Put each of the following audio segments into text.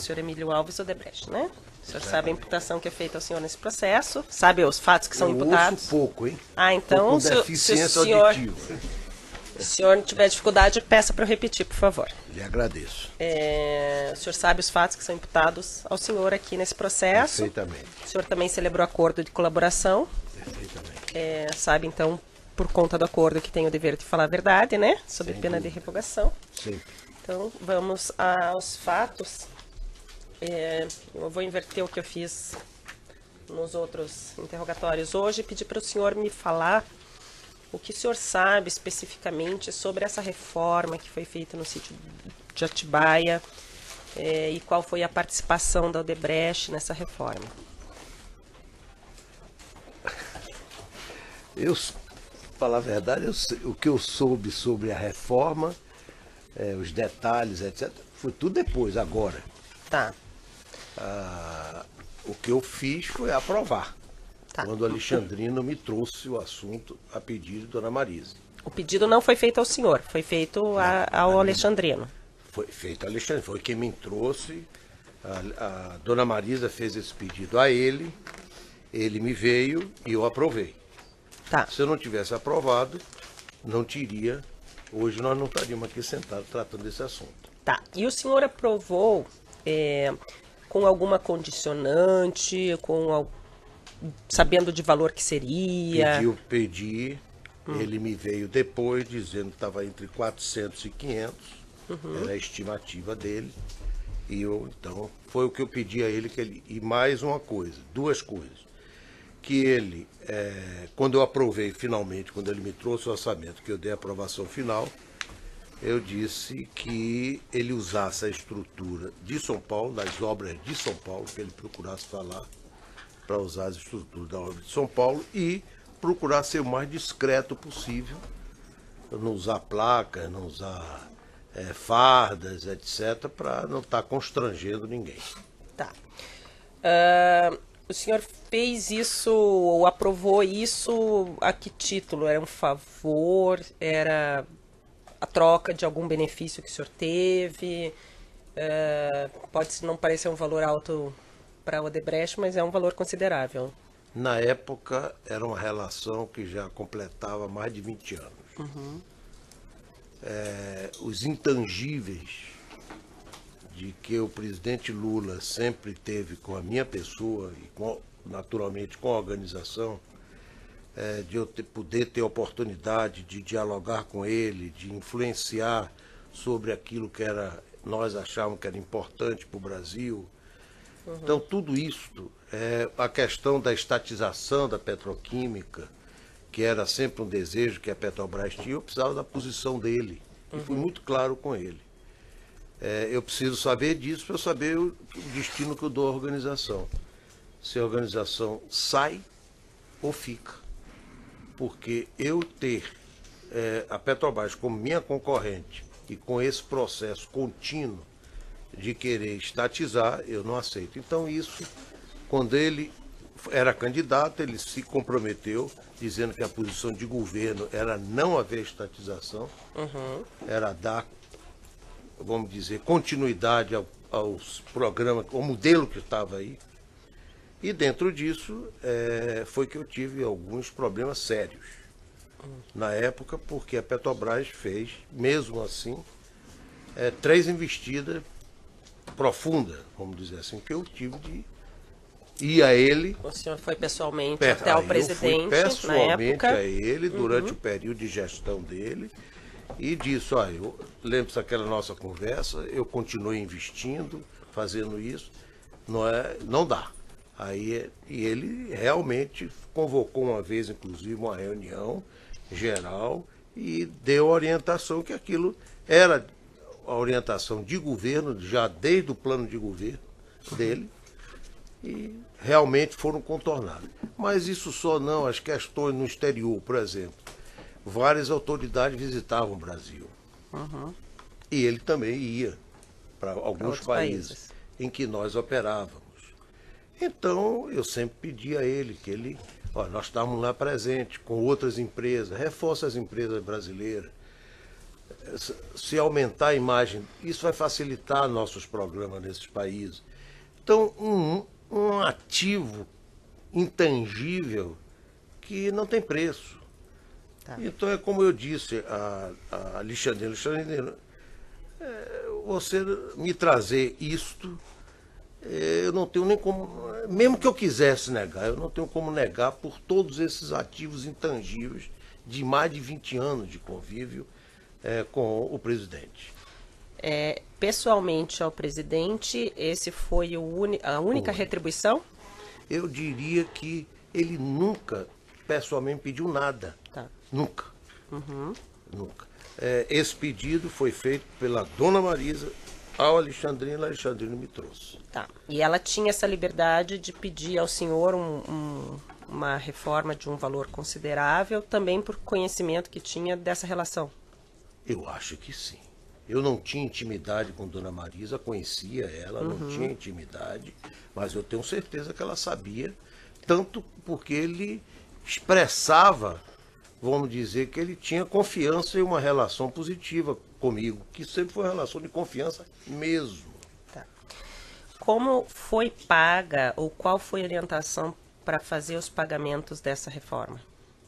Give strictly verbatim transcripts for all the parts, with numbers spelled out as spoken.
senhor Emílio Alves Odebrecht, né? O senhor sabe a imputação que é feita ao senhor nesse processo? Sabe os fatos que são Eu imputados? ouço pouco, hein? Ah, então, com se, o- deficiência se o senhor, auditiva. se o senhor tiver dificuldade, peça para eu repetir, por favor. Lhe agradeço. É, o senhor sabe os fatos que são imputados ao senhor aqui nesse processo? Perfeitamente. O senhor também celebrou acordo de colaboração? Perfeitamente. É, sabe, então, por conta do acordo, que tem o dever de falar a verdade, né? Sob Sem pena dúvida. de revogação. Sempre. Então, vamos aos fatos. É, eu vou inverter o que eu fiz nos outros interrogatórios hoje e pedir para o senhor me falar o que o senhor sabe especificamente sobre essa reforma que foi feita no sítio de Atibaia, é, e qual foi a participação da Odebrecht nessa reforma. Eu, falar a verdade, eu sei- o que eu soube sobre a reforma, eh, os detalhes, etcétera, foi tudo depois, agora. Tá, Ah, o que eu fiz foi aprovar. Tá. Quando o Alexandrino me trouxe o assunto a pedido de Dona Marisa. o pedido não foi feito ao senhor, foi feito a- ao Alexandrino. Foi feito Alexandre, foi quem me trouxe. A, a Dona Marisa fez esse pedido a ele, ele me veio e eu aprovei. Tá, Se eu não tivesse aprovado, não teria. Hoje nós não estaríamos aqui sentados tratando desse assunto. tá. E o senhor aprovou é, com alguma condicionante, com al- sabendo de valor que seria? Pedi, eu pedi, ele me veio depois dizendo que estava entre quatrocentos e quinhentos, era a estimativa dele. E eu, então, foi o que eu pedi a ele, que ele. E mais uma coisa, duas coisas. Que ele, eh, quando eu aprovei finalmente, quando ele me trouxe o orçamento, que eu dei a aprovação final, eu disse que ele usasse a estrutura de São Paulo, das obras de São Paulo, que ele procurasse falar para usar as estruturas da obra de São Paulo e procurar ser o mais discreto possível, não usar placas, não usar eh, fardas, etcétera, para não estar constrangendo ninguém. Tá. Ah, o senhor fez isso, ou aprovou isso, a que título? Era um favor? Era a troca de algum benefício que o senhor teve? Ah, pode não parecer um valor alto para a Odebrecht, mas é um valor considerável. Na época, era uma relação que já completava mais de vinte anos. É, os intangíveis de que o presidente Lula sempre teve com a minha pessoa e, com, naturalmente, com a organização, é, de eu ter, poder ter oportunidade de dialogar com ele, de influenciar sobre aquilo que era, nós achávamos que era importante para o Brasil. Então, tudo isso, é, a questão da estatização da petroquímica, que era sempre um desejo que a Petrobras tinha, eu precisava da posição dele. E fui muito claro com ele. É, eu preciso saber disso para eu saber o, o destino que eu dou à organização. Se a organização sai ou fica. Porque eu ter é, a Petrobras como minha concorrente e com esse processo contínuo de querer estatizar, eu não aceito. Então isso, quando ele era candidato, ele se comprometeu, dizendo que a posição de governo era não haver estatização, Uhum. era dar, vamos dizer, continuidade ao, aos programas, ao modelo que estava aí. E dentro disso, é, foi que eu tive alguns problemas sérios na época, porque a Petrobras fez, mesmo assim, é, três investidas profundas, vamos dizer assim, que eu tive de ir a ele. O senhor foi pessoalmente Pe- até o aí eu presidente fui pessoalmente na época. a ele durante o período de gestão dele e disse, olha, eu lembro daquela nossa conversa, eu continuei investindo, fazendo isso, não, é, não dá. Aí, e ele realmente convocou uma vez, inclusive, uma reunião geral e deu orientação que aquilo era a orientação de governo, já desde o plano de governo dele, e realmente foram contornadas. Mas isso só não, as questões no exterior, por exemplo. Várias autoridades visitavam o Brasil. Uhum. E ele também ia para alguns outros países, países. em que nós operávamos. Então, eu sempre pedi a ele que ele, ó, nós estávamos lá presentes com outras empresas, reforça as empresas brasileiras, se aumentar a imagem, isso vai facilitar nossos programas nesses países. Então, um, um ativo intangível que não tem preço. Tá. Então, é como eu disse a, a Alexandre, Alexandre, é, você me trazer isto, é, eu não tenho nem como, mesmo que eu quisesse negar, eu não tenho como negar por todos esses ativos intangíveis de mais de vinte anos de convívio É, com o presidente. É, pessoalmente ao presidente, esse foi o uni, a única foi. retribuição? Eu diria que ele nunca pessoalmente pediu nada. Tá. Nunca. Uhum. Nunca. É, esse pedido foi feito pela dona Marisa ao Alexandrino, a Alexandrino me trouxe. Tá. E ela tinha essa liberdade de pedir ao senhor um, um, uma reforma de um valor considerável, também por conhecimento que tinha dessa relação? Eu acho que sim. Eu não tinha intimidade com Dona Marisa, conhecia ela, uhum. não tinha intimidade, mas eu tenho certeza que ela sabia, tanto porque ele expressava, vamos dizer, que ele tinha confiança e uma relação positiva comigo, que sempre foi uma relação de confiança mesmo. Tá. Como foi paga ou qual foi a orientação para fazer os pagamentos dessa reforma?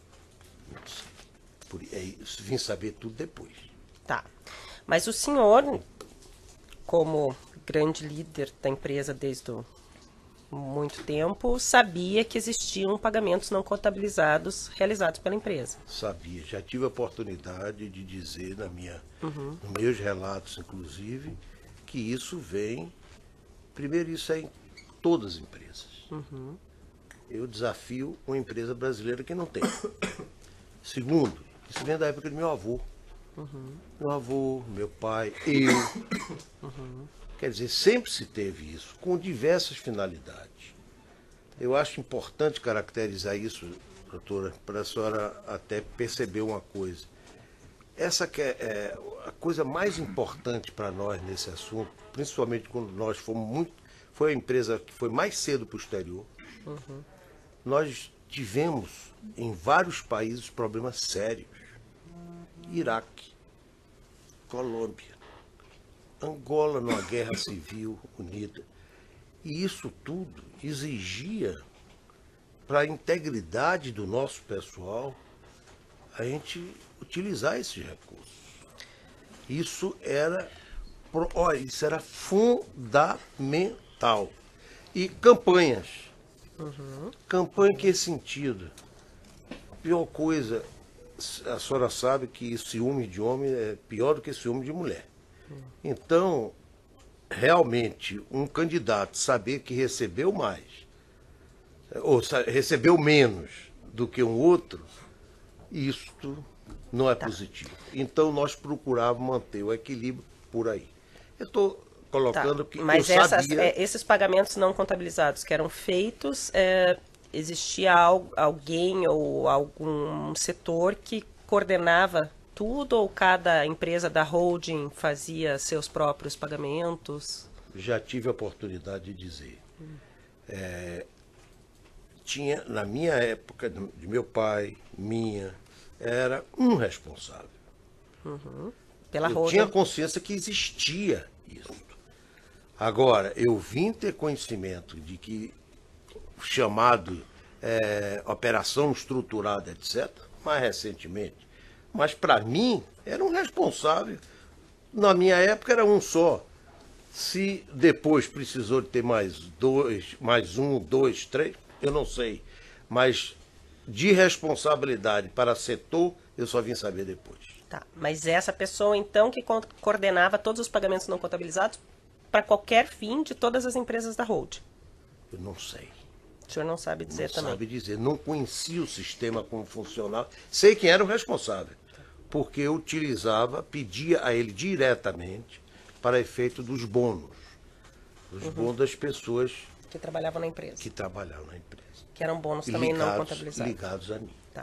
Não sei. Por, é, vim saber tudo depois. Tá. Mas o senhor, como grande líder da empresa desde o, muito tempo, sabia que existiam pagamentos não contabilizados realizados pela empresa? Sabia. Já tive a oportunidade de dizer na minha, uhum. nos meus relatos, inclusive, que isso vem... Primeiro, isso é em todas as empresas. Uhum. Eu desafio uma empresa brasileira que não tem. Segundo, isso vem da época do meu avô. Uhum. Meu avô, meu pai, eu. Uhum. Quer dizer, sempre se teve isso, com diversas finalidades. Eu acho importante caracterizar isso, doutora, para a senhora até perceber uma coisa. Essa que é, é a coisa mais importante para nós nesse assunto, principalmente quando nós fomos muito... Foi a empresa que foi mais cedo para o exterior. Uhum. Nós tivemos em vários países problemas sérios. Iraque, Colômbia, Angola numa guerra civil unida. E isso tudo exigia, para a integridade do nosso pessoal, a gente utilizar esses recursos. Isso era, olha, isso era fundamental. E campanhas. Uhum. Campanha em que sentido? Pior coisa... A senhora sabe que ciúme de homem é pior do que ciúme de mulher. Então, realmente, um candidato saber que recebeu mais, ou recebeu menos do que um outro, isto não é tá. positivo. Então, nós procurávamos manter o equilíbrio por aí. Eu estou colocando tá. que Mas eu essas, sabia... é, esses pagamentos não contabilizados que eram feitos... É... Existia alguém ou algum setor que coordenava tudo ou cada empresa da holding fazia seus próprios pagamentos? Já tive a oportunidade de dizer. Hum. É, tinha, na minha época, de meu pai, minha, era um responsável. Uhum. Pela eu holding. tinha consciência que existia isso. Agora, eu vim ter conhecimento de que chamado é, operação estruturada, etcétera, mais recentemente. Mas, para mim, era um responsável. Na minha época, era um só. Se depois precisou de ter mais dois, mais um, dois, três, eu não sei. Mas, de responsabilidade para setor, eu só vim saber depois. Tá. Mas essa pessoa, então, que coordenava todos os pagamentos não contabilizados para qualquer fim de todas as empresas da holding? Eu não sei. O senhor não sabe dizer não também? Não sabe dizer. Não conhecia o sistema como funcionava. Sei quem era o responsável. Porque eu utilizava, pedia a ele diretamente para efeito dos bônus. Os uhum. bônus das pessoas... Que trabalhavam na empresa. Que trabalhavam na empresa. Que eram bônus e também ligados, não contabilizados. Ligados a mim. Tá.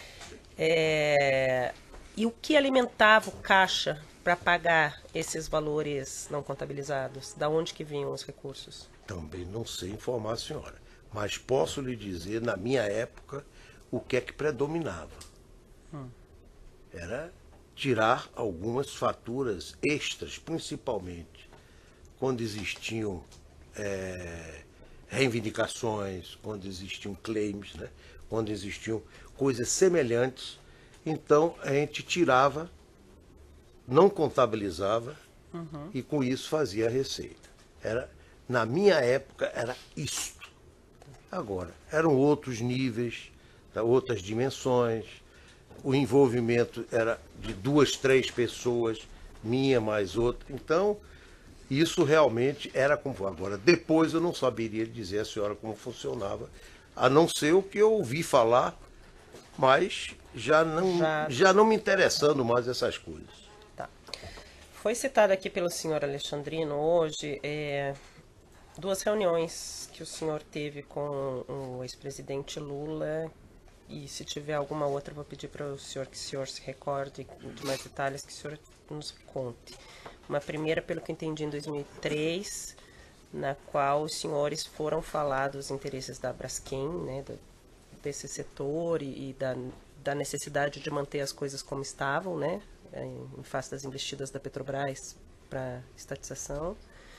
É... E o que alimentava o caixa para pagar esses valores não contabilizados? Da onde que vinham os recursos? Também não sei informar a senhora. Mas posso lhe dizer, na minha época, o que é que predominava. Hum. Era tirar algumas faturas extras, principalmente quando existiam é, reivindicações, quando existiam claims, né? Quando existiam coisas semelhantes. Então a gente tirava, não contabilizava, uhum. e com isso fazia a receita. Era, na minha época era isto. Agora, eram outros níveis, outras dimensões, o envolvimento era de duas, três pessoas, minha mais outra. Então, isso realmente era como... Agora, depois eu não saberia dizer a senhora como funcionava, a não ser o que eu ouvi falar, mas já não, já... já não me interessando mais essas coisas. Tá. Foi citado aqui pelo senhor Alexandrino hoje é, duas reuniões que o senhor teve com o ex-presidente Lula, e se tiver alguma outra, eu vou pedir para o senhor que o senhor se recorde de mais detalhes, que o senhor nos conte. Uma primeira, pelo que entendi, em dois mil e três, na qual os senhores foram falar dos interesses da Braskem, né, do, desse setor e, e da, da necessidade de manter as coisas como estavam, né, em face das investidas da Petrobras para estatização.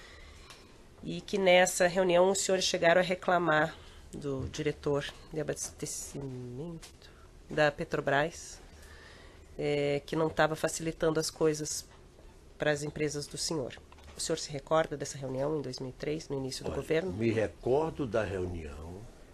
E que nessa reunião os senhores chegaram a reclamar do diretor de abastecimento da Petrobras, é, que não estava facilitando as coisas para as empresas do senhor. O senhor se recorda dessa reunião em dois mil e três, no início do Olha, governo? Me recordo da reunião,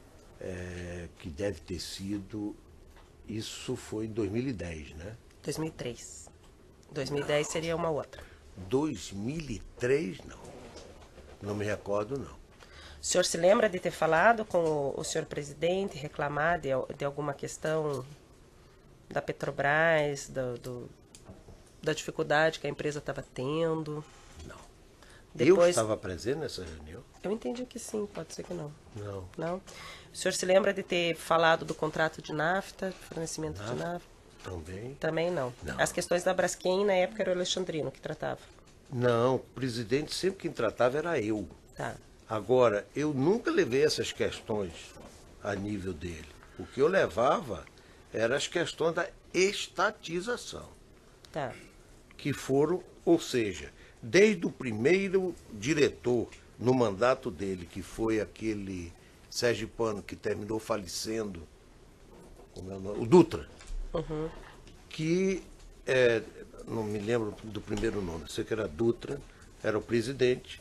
é, que deve ter sido, isso foi em dois mil e dez, né? dois mil e três. dois mil e dez não. Seria uma outra. dois mil e três, não. Não me recordo, não. O senhor se lembra de ter falado com o, o senhor presidente, reclamar de, de alguma questão da Petrobras, do, do, da dificuldade que a empresa estava tendo? Não. Depois, eu estava presente nessa reunião? Eu entendi que sim, pode ser que não. Não. Não? O senhor se lembra de ter falado do contrato de nafta, fornecimento nafta, de nafta? Também. Também não. não. As questões da Braskem, na época, era o Alexandrino que tratava? Não, o presidente sempre quem tratava era eu. Tá. Agora, eu nunca levei essas questões a nível dele. O que eu levava eram as questões da estatização. Tá. Que foram, ou seja, desde o primeiro diretor no mandato dele, que foi aquele sergipano que terminou falecendo, como é o nome? O Dutra, uhum. que, é, não me lembro do primeiro nome, sei que era Dutra, era o presidente.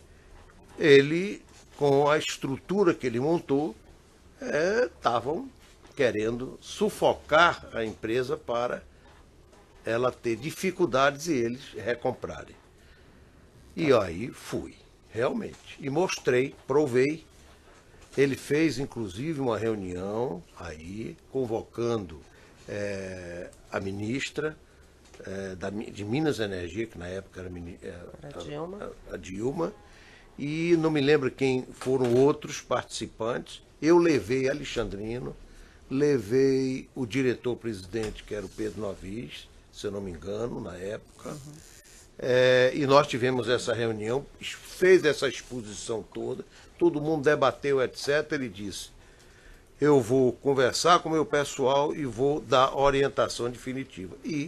Ele, com a estrutura que ele montou, estavam é, querendo sufocar a empresa para ela ter dificuldades e eles recomprarem. E aí fui, realmente. E mostrei, provei. Ele fez, inclusive, uma reunião aí, convocando é, a ministra é, da, de Minas e Energia, que na época era, era a, Dilma. A, a Dilma, e não me lembro quem foram outros participantes. Eu levei Alexandrino, levei o diretor-presidente, que era o Pedro Novis, se eu não me engano, na época. Uhum. É, e nós tivemos essa reunião, fez essa exposição toda, todo mundo debateu, etcétera. Ele disse, eu vou conversar com o meu pessoal e vou dar orientação definitiva. E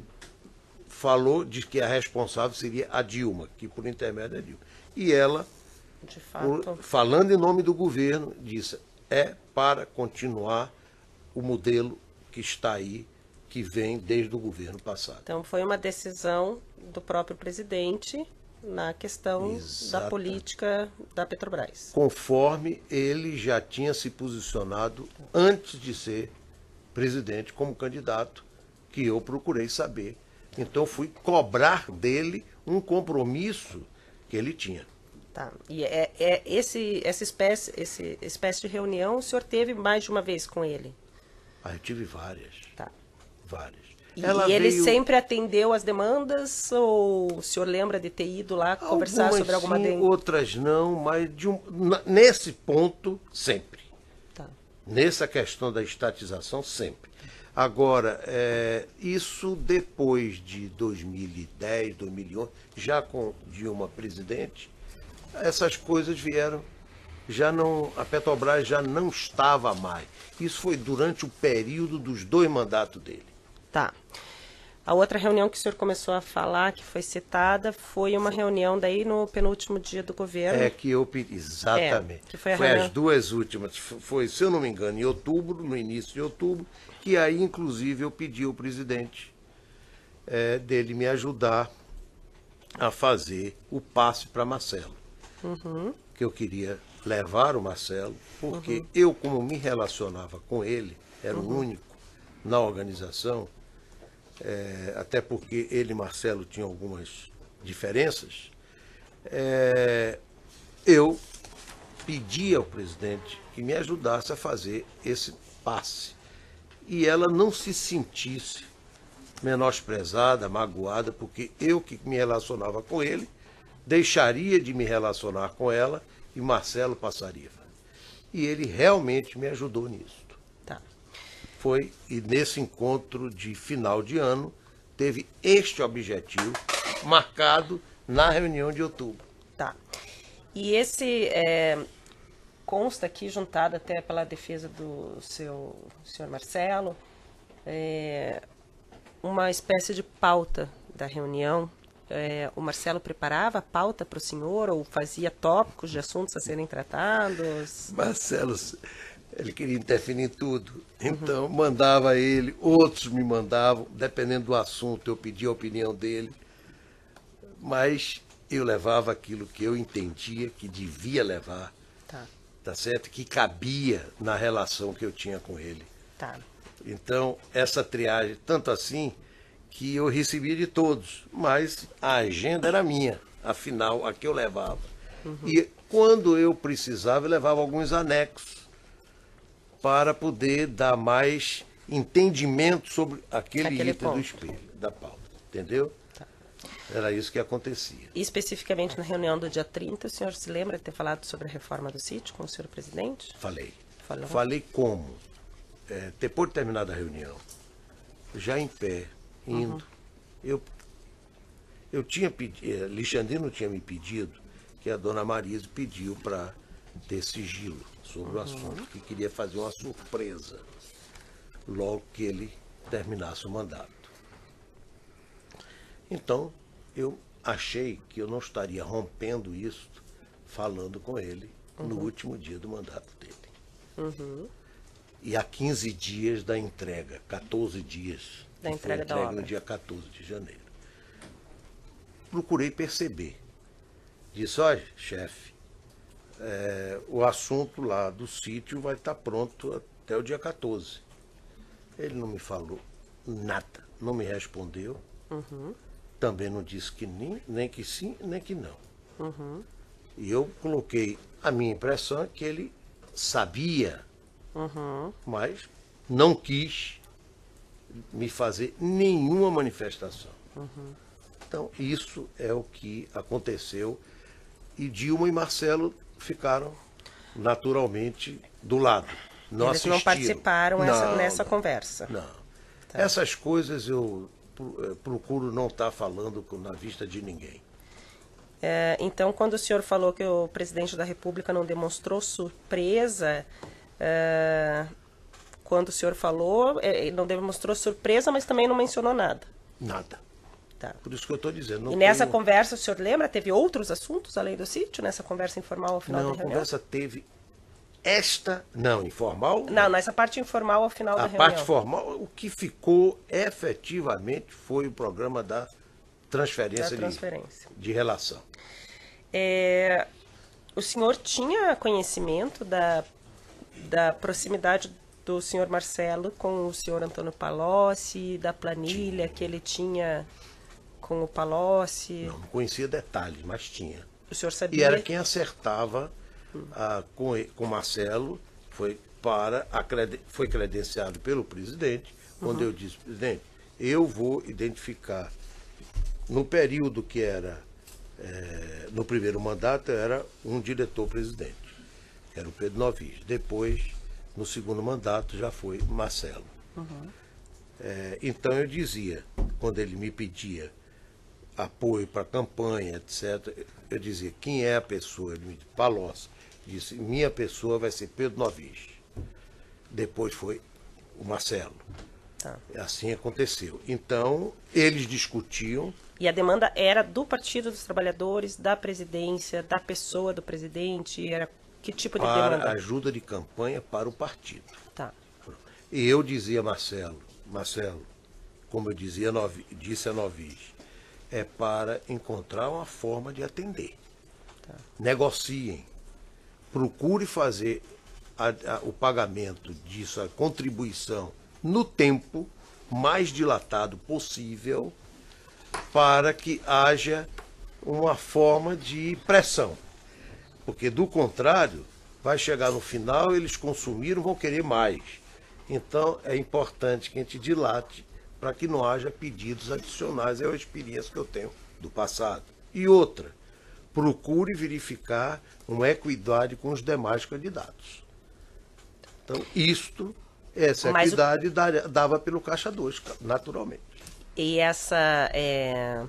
falou de que a responsável seria a Dilma, que por intermédio é Dilma. E ela, de fato, por, falando em nome do governo, disse, é para continuar o modelo que está aí, que vem desde o governo passado. Então foi uma decisão do próprio presidente na questão Exato. Da política da Petrobras. Conforme ele já tinha se posicionado antes de ser presidente como candidato, que eu procurei saber. Então fui cobrar dele um compromisso que ele tinha. Tá. E é, é esse, essa espécie, esse espécie de reunião o senhor teve mais de uma vez com ele? Ah, eu tive várias. Tá. Várias. E, e ele veio... sempre atendeu as demandas, ou o senhor lembra de ter ido lá conversar algumas sobre alguma demandas? Outras não, mas de um, nesse ponto, sempre. Tá. Nessa questão da estatização, sempre. Agora, é, isso depois de dois mil e dez, dois mil e onze, já com Dilma presidente, essas coisas vieram, já não, a Petrobras já não estava mais. Isso foi durante o período dos dois mandatos dele. Tá. A outra reunião que o senhor começou a falar, que foi citada, foi uma reunião daí no penúltimo dia do governo. É que eu pedi, exatamente. É, que foi a foi reunião... as duas últimas, foi, se eu não me engano, em outubro, no início de outubro, que aí, inclusive, eu pedi ao presidente é, dele me ajudar a fazer o passe para Marcelo. Uhum. Que eu queria levar o Marcelo, porque uhum. eu, como me relacionava com ele, era uhum. o único na organização, é, até porque ele e Marcelo tinham algumas diferenças, é, eu pedi ao presidente que me ajudasse a fazer esse passe. E ela não se sentisse menosprezada, magoada, porque eu que me relacionava com ele, deixaria de me relacionar com ela e Marcelo passaria. E ele realmente me ajudou nisso. Tá. Foi, e nesse encontro de final de ano, teve este objetivo marcado na reunião de outubro. Tá. E esse é, consta aqui, juntado até pela defesa do seu senhor Marcelo, é, uma espécie de pauta da reunião. É, o Marcelo preparava a pauta para o senhor ou fazia tópicos de assuntos a serem tratados? Marcelo, ele queria interferir em tudo. Então, uhum. mandava ele, outros me mandavam, dependendo do assunto, eu pedia a opinião dele. Mas eu levava aquilo que eu entendia que devia levar, tá, tá certo? Que cabia na relação que eu tinha com ele. Tá. Então, essa triagem, tanto assim, que eu recebia de todos, mas a agenda era minha, afinal, a que eu levava. Uhum. E quando eu precisava, eu levava alguns anexos para poder dar mais entendimento sobre aquele, aquele item ponto do espelho, da pauta, entendeu? Tá. Era isso que acontecia. E especificamente na reunião do dia trinta, o senhor se lembra de ter falado sobre a reforma do sítio com o senhor presidente? Falei. Falou. Falei como, é, depois de terminada a reunião, já em pé, indo, uhum. eu, eu tinha pedido, Alexandrino tinha me pedido que a dona Marisa pediu para ter sigilo sobre uhum. o assunto, que queria fazer uma surpresa logo que ele terminasse o mandato. Então, eu achei que eu não estaria rompendo isso falando com ele uhum. no último dia do mandato dele. Uhum. E há quinze dias da entrega, quatorze dias da entrega da obra. No dia quatorze de janeiro. Procurei perceber. Disse, olha, chefe, é, o assunto lá do sítio vai estar pronto até o dia quatorze. Ele não me falou nada, não me respondeu. Uhum. Também não disse que nem, nem que sim, nem que não. Uhum. E eu coloquei a minha impressão que ele sabia, uhum. mas não quis me fazer nenhuma manifestação. Uhum. Então, isso é o que aconteceu. E Dilma e Marcelo ficaram naturalmente do lado. Não Eles assistiram. Não participaram não, essa, nessa não, conversa. Não. Tá. Essas coisas eu procuro não estar falando na vista de ninguém. É, então, quando o senhor falou que o presidente da República não demonstrou surpresa, é, quando o senhor falou, ele não demonstrou surpresa, mas também não mencionou nada. Nada. Tá. Por isso que eu estou dizendo. Não e nessa tenho... conversa, o senhor lembra, teve outros assuntos além do sítio, nessa conversa informal ao final não, da reunião? Não, a conversa teve esta, não, informal. Não, não, nessa parte informal ao final a da reunião. A parte formal, o que ficou efetivamente foi o programa da transferência, da transferência. De, de relação. É, o senhor tinha conhecimento da, da proximidade do senhor Marcelo com o senhor Antônio Palocci, da planilha tinha. que ele tinha com o Palocci? Não, não conhecia detalhes, mas tinha. O senhor sabia? E era quem acertava hum. a, com o Marcelo, foi, para a, foi credenciado pelo presidente, quando uhum. eu disse, presidente, eu vou identificar, no período que era, é, no primeiro mandato, era um diretor-presidente, que era o Pedro Novis. Depois, no segundo mandato, já foi Marcelo. Uhum. É, então eu dizia, quando ele me pedia apoio para a campanha, etcétera, eu dizia, quem é a pessoa? Ele me disse, Palocci. Disse, minha pessoa vai ser Pedro Novis. Depois foi o Marcelo. Tá. Assim aconteceu. Então, eles discutiam. E a demanda era do Partido dos Trabalhadores, da presidência, da pessoa do presidente? Era que tipo de para demanda? ajuda de campanha para o partido. Tá. E eu dizia, Marcelo, Marcelo, como eu dizia, Novi, disse a Novis, é para encontrar uma forma de atender. Tá. Negociem. Procure fazer a, a, o pagamento disso, a contribuição, no tempo mais dilatado possível, para que haja uma forma de pressão. Porque, do contrário, vai chegar no final, eles consumiram, vão querer mais. Então, é importante que a gente dilate para que não haja pedidos adicionais. É uma experiência que eu tenho do passado. E outra, procure verificar uma equidade com os demais candidatos. Então, isto, essa Mas equidade o... dava pelo Caixa dois, naturalmente. E essa... É...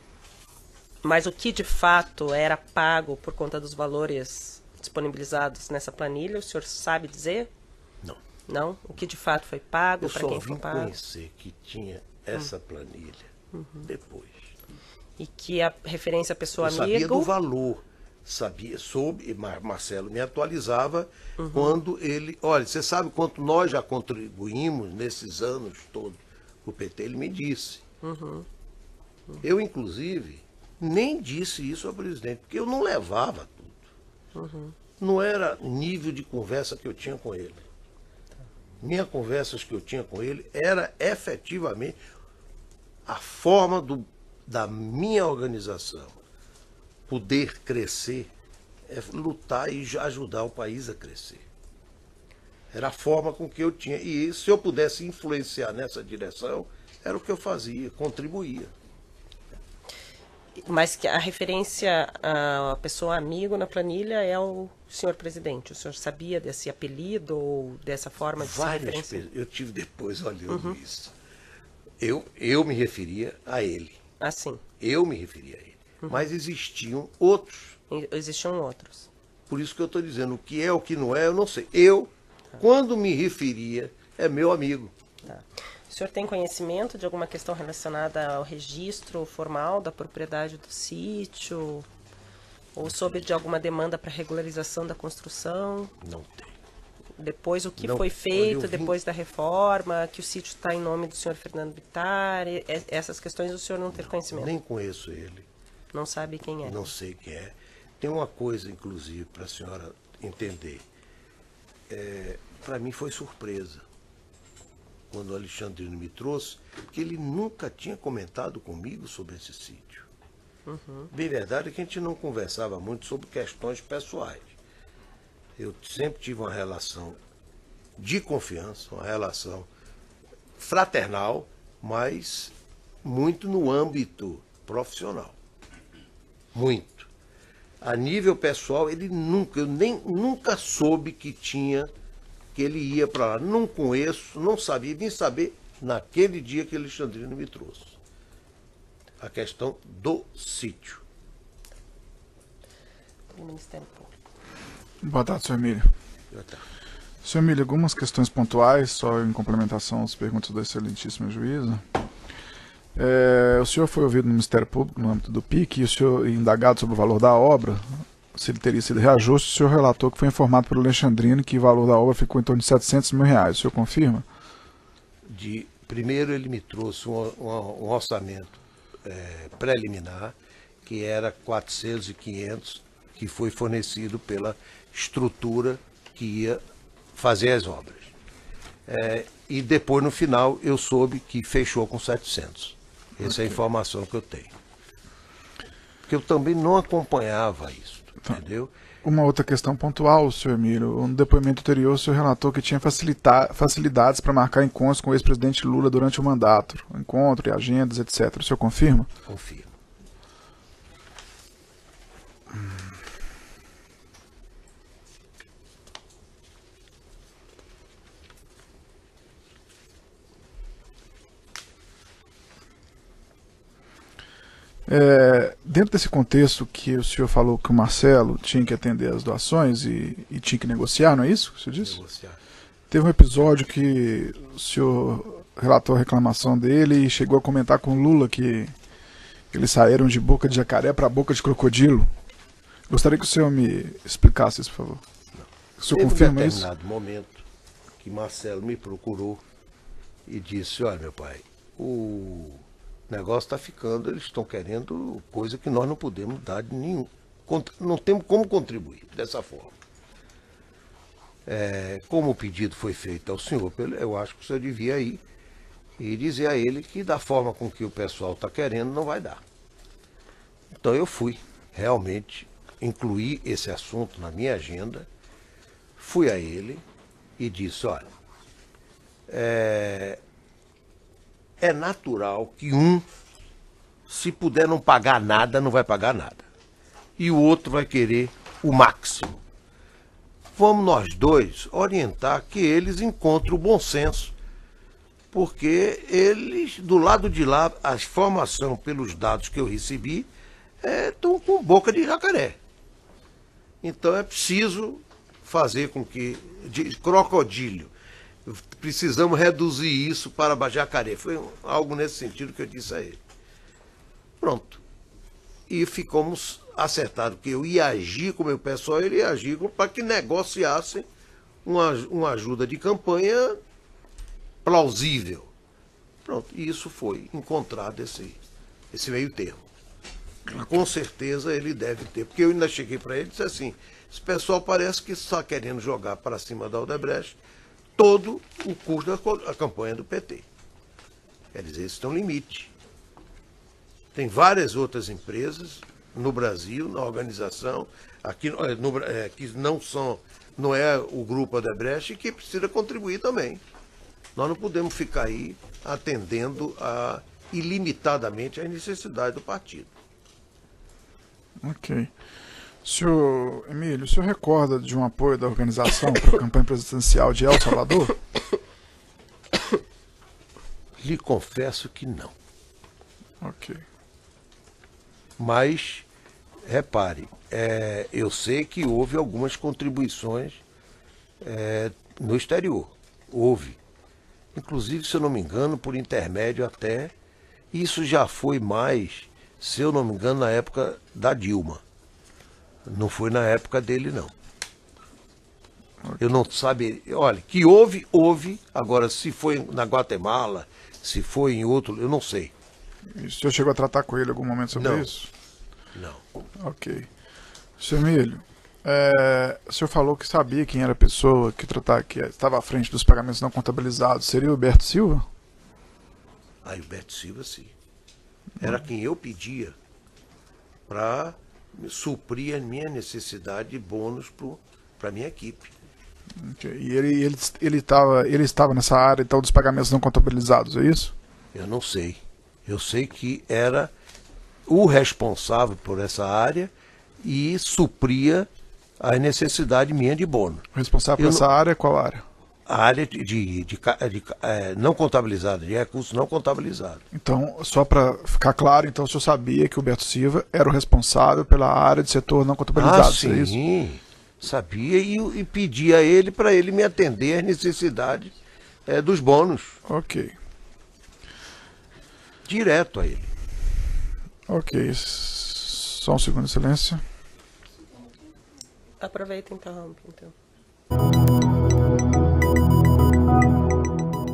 Mas o que de fato era pago por conta dos valores disponibilizados nessa planilha, o senhor sabe dizer? Não. Não? O que de fato foi pago, para quem foi pago? Eu só vim conhecer que tinha essa planilha uhum. depois. E que a referência à pessoa eu amiga... sabia do valor, sabia, soube, Marcelo me atualizava uhum. quando ele... Olha, você sabe quanto nós já contribuímos nesses anos todos o P T? Ele me disse. Uhum. Uhum. Eu, inclusive, nem disse isso ao presidente, porque eu não levava tudo. Uhum. Não era nível de conversa que eu tinha com ele. Minhas conversas que eu tinha com ele era efetivamente a forma do, da minha organização poder crescer, é lutar e ajudar o país a crescer. Era a forma com que eu tinha. E se eu pudesse influenciar nessa direção, era o que eu fazia, contribuía. Mas que a referência à pessoa amigo na planilha é o senhor presidente. O senhor sabia desse apelido ou dessa forma de Várias se referenciar? Eu tive depois olhando uhum. isso. Eu, eu me referia a ele. Ah, sim. Eu me referia a ele. Uhum. Mas existiam outros. Existiam outros. Por isso que eu estou dizendo, o que é, o que não é, eu não sei. Eu, tá. quando me referia, é meu amigo. Tá. O senhor tem conhecimento de alguma questão relacionada ao registro formal da propriedade do sítio? Ou soube de alguma demanda para regularização da construção? Não tem. Depois, o que não, foi feito vim... depois da reforma, que o sítio está em nome do senhor Fernando Bittar, essas questões o senhor não tem conhecimento? Nem conheço ele. Não sabe quem é? Não sei quem é. Tem uma coisa, inclusive, para a senhora entender. É, para mim foi surpresa quando o Alexandrino me trouxe, porque ele nunca tinha comentado comigo sobre esse sítio. Uhum. Bem verdade é que a gente não conversava muito sobre questões pessoais. Eu sempre tive uma relação de confiança, uma relação fraternal, mas muito no âmbito profissional. Muito. A nível pessoal, ele nunca, eu nem, nunca soube que tinha... que ele ia para lá. Não conheço, não sabia, vim saber naquele dia que Alexandrino me trouxe. A questão do sítio. Do Ministério Público. Boa tarde, senhor Emílio. Boa tarde. Senhor Emílio, algumas questões pontuais, só em complementação às perguntas da excelentíssima juíza. É, o senhor foi ouvido no Ministério Público, no âmbito do P I C, e o senhor, indagado sobre o valor da obra, se ele teria sido reajuste, o senhor relatou que foi informado pelo Alexandrino que o valor da obra ficou em torno de setecentos mil reais. O senhor confirma? De, primeiro ele me trouxe um, um, um orçamento é, preliminar, que era quatrocentos e quinhentos, que foi fornecido pela estrutura que ia fazer as obras. É, e depois, no final, eu soube que fechou com setecentos. Essa okay. é a informação que eu tenho. Porque eu também não acompanhava isso. Entendeu? Uma outra questão pontual, senhor Emílio. No depoimento anterior, o senhor relatou que tinha facilidades para marcar encontros com o ex-presidente Lula durante o mandato. Encontro e agendas, etcétera. O senhor confirma? Confirmo. É, dentro desse contexto que o senhor falou que o Marcelo tinha que atender as doações e, e tinha que negociar, não é isso que o senhor disse? Negociar. Teve um episódio que o senhor relatou a reclamação dele e chegou a comentar com o Lula que eles saíram de boca de jacaré para boca de crocodilo. Gostaria que o senhor me explicasse isso, por favor. O senhor confirma isso? Teve um determinado momento que Marcelo me procurou e disse, olha, meu pai, o negócio está ficando, eles estão querendo coisa que nós não podemos dar de nenhum. Não temos como contribuir dessa forma. É, como o pedido foi feito ao senhor, eu acho que o senhor devia ir e dizer a ele que da forma com que o pessoal está querendo, não vai dar. Então eu fui, realmente, incluí esse assunto na minha agenda, fui a ele e disse, olha, é, é natural que um, se puder não pagar nada, não vai pagar nada. E o outro vai querer o máximo. Vamos nós dois orientar que eles encontrem o bom senso, porque eles, do lado de lá, a informação pelos dados que eu recebi, estão é, com boca de jacaré. Então é preciso fazer com que, de crocodilo, precisamos reduzir isso para jacaré. Foi algo nesse sentido que eu disse a ele. Pronto. E ficamos acertados que eu ia agir com o meu pessoal, ele ia agir para que negociassem uma, uma ajuda de campanha plausível. Pronto, e isso foi encontrado, esse, esse meio termo. Com certeza ele deve ter, porque eu ainda cheguei para ele e disse assim, esse pessoal parece que está querendo jogar para cima da Odebrecht todo o custo da campanha do P T. Quer dizer, isso tem um limite. Tem várias outras empresas no Brasil, na organização, aqui no, é, que não são, não é o grupo Odebrecht, e que precisa contribuir também. Nós não podemos ficar aí atendendo a, ilimitadamente às necessidades do partido. Ok. Senhor Emílio, o senhor recorda de um apoio da organização para a campanha presidencial de El Salvador? Lhe confesso que não. Ok. Mas, repare, é, eu sei que houve algumas contribuições é, no exterior. Houve. Inclusive, se eu não me engano, por intermédio até, isso já foi mais, se eu não me engano, na época da Dilma. Não foi na época dele, não. Eu não sabe, olha, que houve, houve, agora se foi na Guatemala, se foi em outro, eu não sei. E o senhor chegou a tratar com ele em algum momento sobre não. isso? Não. Ok. Senhor Emílio, é, o senhor falou que sabia quem era a pessoa que, tratar, que estava à frente dos pagamentos não contabilizados. Seria o Huberto Silva? Ah, o Huberto Silva, sim. Era hum. quem eu pedia para suprir a minha necessidade de bônus para a minha equipe. Okay. E ele, ele, ele, tava, ele estava nessa área então, dos pagamentos não contabilizados, é isso? Eu não sei. Eu sei que era o responsável por essa área e supria a necessidade minha de bônus. O responsável por essa não... área, qual área? A área de, de, de, de é, não contabilizada, de recursos não contabilizados. Então, só para ficar claro, então o senhor sabia que o Huberto Silva era o responsável pela área de setor não contabilizado, ah, sim, é isso? Sabia e, e pedia a ele para ele me atender às necessidades é, dos bônus. Ok. Direto a ele. Ok. Só um segundo de silêncio. Aproveita e interrompe, então.